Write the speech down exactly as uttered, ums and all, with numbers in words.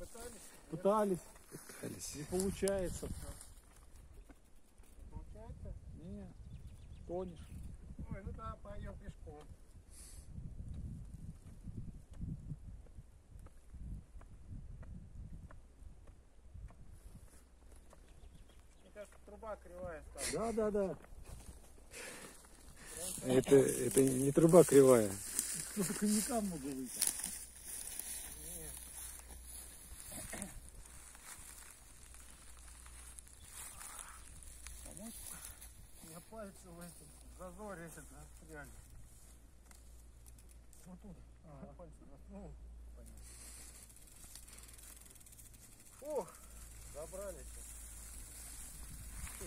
Пытались? Пытались. Пытались. Не получается. Получается? Не, тонешь. Ой, ну да, пойдем пешком. Мне кажется, труба кривая стала. Да, да, да. Это, это не труба кривая. Кто-то коньяка много выпил. Нет. Помочь? У меня пальцы в этом в зазоре этот застряли. Вот тут. Ага. Пальцы заснул. Понятно. Фух, забрались.